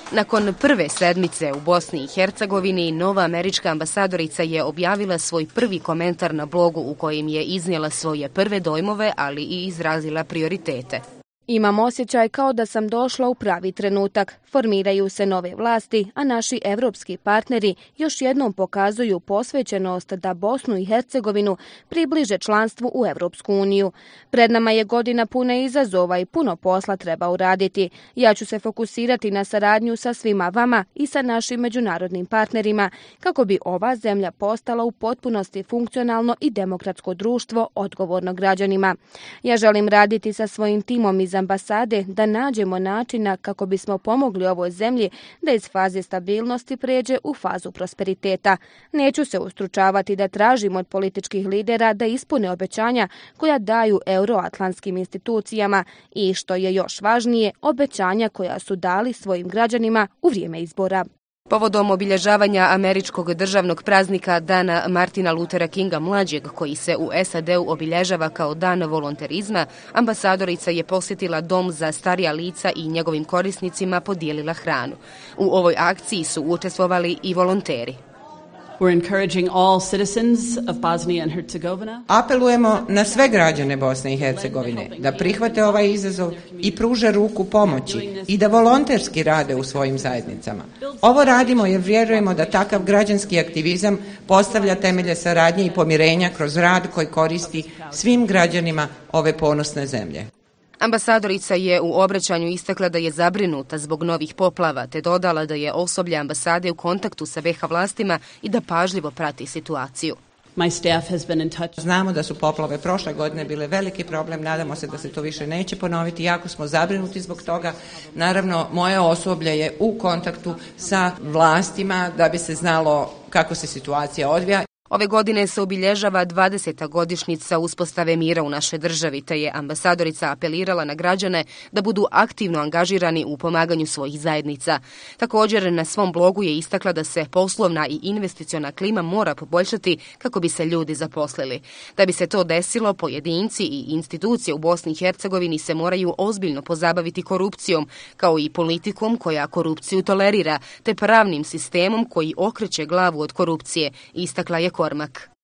Nakon prve sedmice u Bosni i Hercegovini, nova američka ambasadorica je objavila svoj prvi komentar na blogu u kojem je iznijela svoje prve dojmove, ali i izrazila prioritete. Imam osjećaj kao da sam došla u pravi trenutak. Formiraju se nove vlasti, a naši evropski partneri još jednom pokazuju posvećenost da Bosnu i Hercegovinu približe članstvu u Evropsku uniju. Pred nama je godina puna izazova i puno posla treba uraditi. Ja ću se fokusirati na saradnju sa svima vama i sa našim međunarodnim partnerima, kako bi ova zemlja postala u potpunosti funkcionalno i demokratsko društvo odgovorno građanima. Ja želim raditi sa svojim timom iz ambasade da nađemo načina kako bismo pomogli ovoj zemlji da iz faze stabilnosti pređe u fazu prosperiteta. Neću se ustručavati da tražim od političkih lidera da ispune obećanja koja daju euroatlantskim institucijama i, što je još važnije, obećanja koja su dali svojim građanima u vrijeme izbora. Povodom obilježavanja američkog državnog praznika Dana Martina Luthera Kinga mlađeg, koji se u SAD-u obilježava kao dan volonterizma, ambasadorica je posjetila dom za starija lica i njegovim korisnicima podijelila hranu. U ovoj akciji su učestvovali i volonteri. Apelujemo na sve građane Bosne i Hercegovine da prihvate ovaj izazov i pruže ruku pomoći i da volonterski rade u svojim zajednicama. Ovo radimo jer vjerujemo da takav građanski aktivizam postavlja temelje saradnje i pomirenja kroz rad koji koristi svim građanima ove ponosne zemlje. Ambasadorica je u obraćanju istakla da je zabrinuta zbog novih poplava, te dodala da je osoblje ambasade u kontaktu sa BiH vlastima i da pažljivo prati situaciju. Znamo da su poplave prošle godine bile veliki problem, nadamo se da se to više neće ponoviti, jako smo zabrinuti zbog toga. Naravno, moje osoblje je u kontaktu sa vlastima da bi se znalo kako se situacija odvija. Ove godine se obilježava 20. godišnjica uspostave mira u našoj državi, te je ambasadorica apelirala na građane da budu aktivno angažirani u pomaganju svojih zajednica. Također, na svom blogu je istakla da se poslovna i investiciona klima mora poboljšati kako bi se ljudi zaposlili. Da bi se to desilo, pojedinci i institucije u Bosni i Hercegovini se moraju ozbiljno pozabaviti korupcijom, kao i politikom koja korupciju tolerira, te pravnim sistemom koji okreće glavu od korupcije, istakla je Kormak.